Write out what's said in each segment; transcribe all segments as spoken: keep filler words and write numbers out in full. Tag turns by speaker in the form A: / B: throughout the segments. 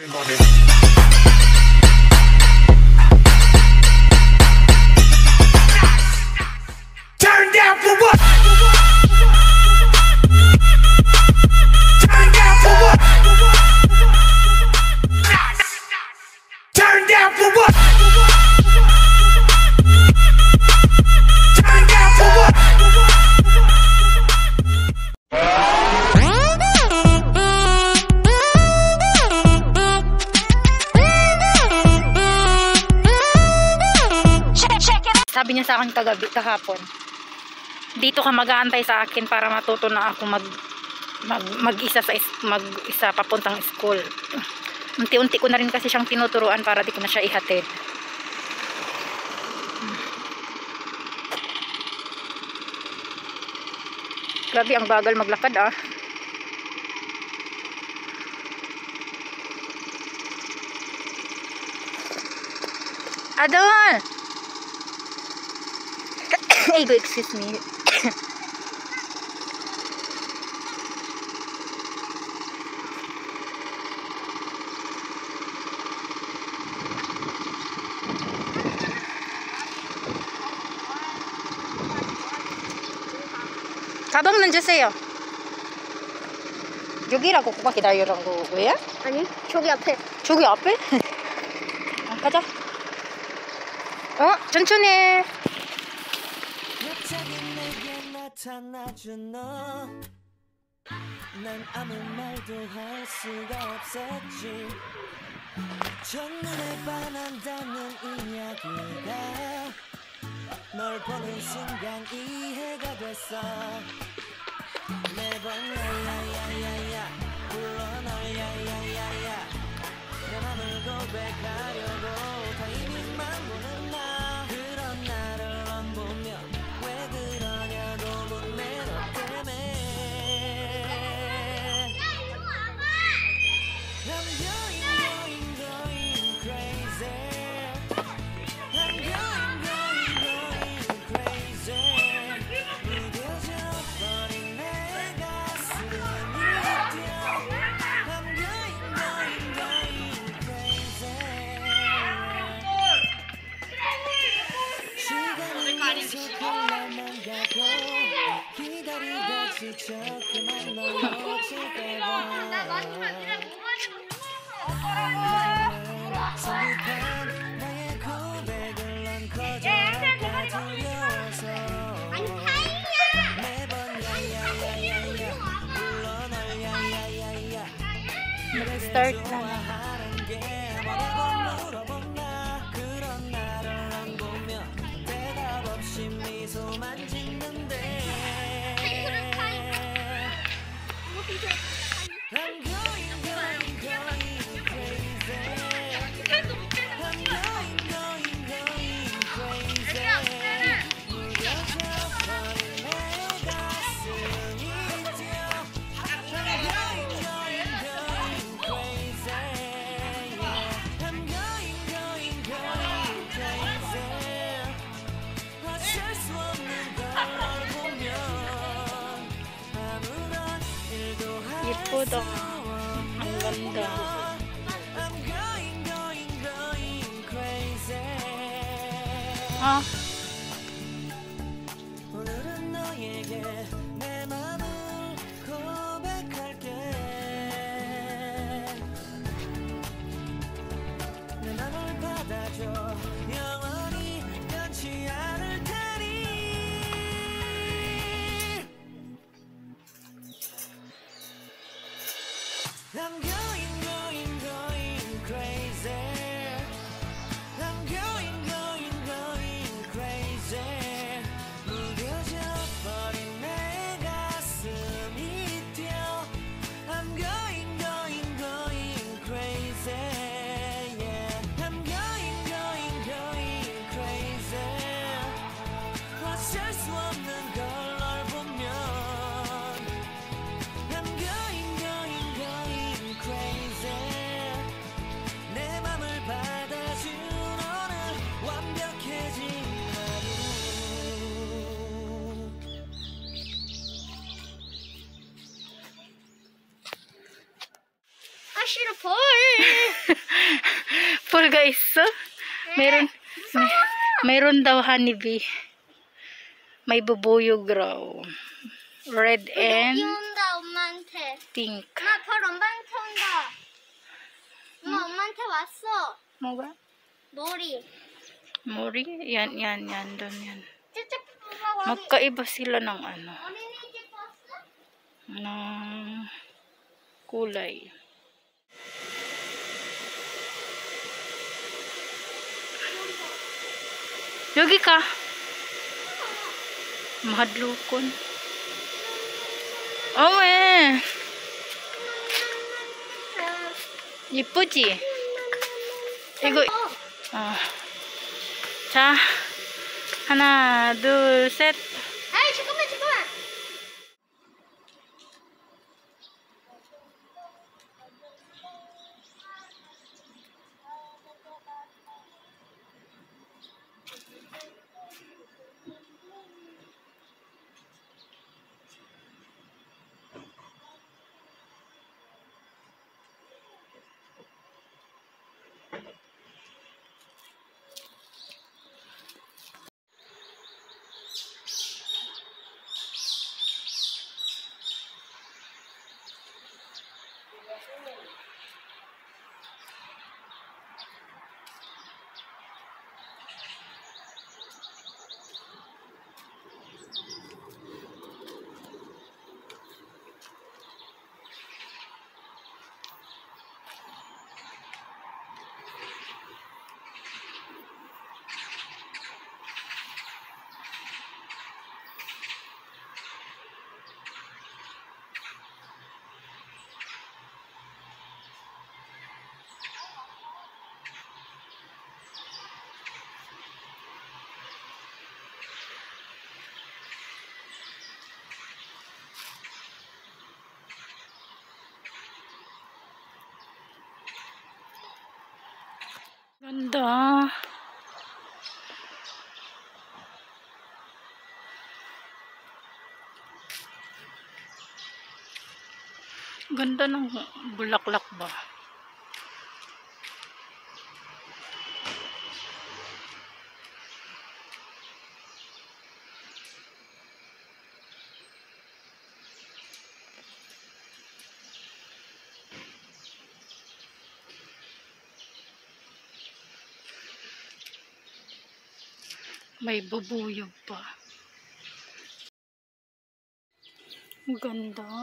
A: Turn down for what? Turn down for what? Turn down for what? Turn down for what?
B: Sabi niya sa akin kagabi, kahapon, dito ka mag-aantay sa akin para matuto na ako mag mag mag-isa sa mag-isa papuntang school. Unti-unti ko na rin kasi siyang tinuturuan para di ko na siya ihatid. Grabe, ang bagal maglakad ah. Adon! Ay, go, excuse me. 가방 넣어주세요. 여기라고 꼬마 기다리라는 거고요?
C: 아니, 저기 앞에.
B: 저기 앞에? 아, 가자. 어, 천천히.
D: 난 아무 말도 할 수가 없었지. 첫눈에 반한다는 이야기가 널 보는 순간 이해가 됐어. 매번 야야야야야 불러 널 야야야야 내 맘을 고백하려고 타이밍만 보는 나. 그런 나를 안 보며 왜 그러냐고 묻네 너 때문에. I'm going, going, going crazy. I'm going, going, going crazy. 무뎌져 버린 내 가슴이 뛰어. I'm going, going, going crazy. 시간이 계속 흘러만 가고 기다리다 지쳐 그만 널 놓칠까 봐. 성급한 나의 고백을 넌 거절할까 두려워서 매번 야야야야야 불러 널 야야야야
B: Start na.
D: 좋아하는 게 뭐라고 물어본 나. 그런 나를 안 보며 대답 없이 미소만 짓는데. I'm going, going, going crazy. I'm going, going, going crazy. 무뎌져 버린 내 가슴이 뛰어. I'm going, going, going crazy. I'm going, going, going crazy. 어쩔 수 없는 걸 보면 아무런 일도 할
B: 예쁘다.
D: 수
B: Ang ganda.
D: I'm going, going, going crazy.
B: Ah,
D: 오늘은 너에게 내 맘을 고백할게. 내 맘을 받아줘. 영원히 변치 않을 테니. I'm going, going, going crazy. I'm going, going, going crazy. 무뎌져 버린 내 가슴이 뛰어. I'm going, going, going crazy. Yeah. I'm going, going, going crazy. 어쩔 수 없는 걸 널 보면 I'm going, going, going crazy. 내 맘을 받아준 오늘 완벽해진 하루.
C: 아, 싫어, 벌.
B: Full guys. So, meron, may, meron daw honeybee. May bubuyog raw. Red and
C: 여기 온다 엄마한테.
B: pink.
C: 엄마 벌 엄마한테 온다. 엄마 엄마한테 왔어.
B: Moga?
C: 머리.
B: Mori? Yan, yan, yan. Doon yan.
C: ጭጭ 뽑아.
B: Magkaiba sila ng ano.
C: 어린이집 왔어?
B: Ng kulay. Yogi ka. Mahadlukon. Oh eh. 이쁘지? 이거 어. 자. 하나, 둘, 셋.
C: 아이 잠깐만 잠깐만.
B: Ganda. Ganda ng bulaklak ba? May bubuyog pa. Ganda.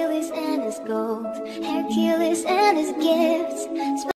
C: Hercules and his gold, Hercules and his gifts.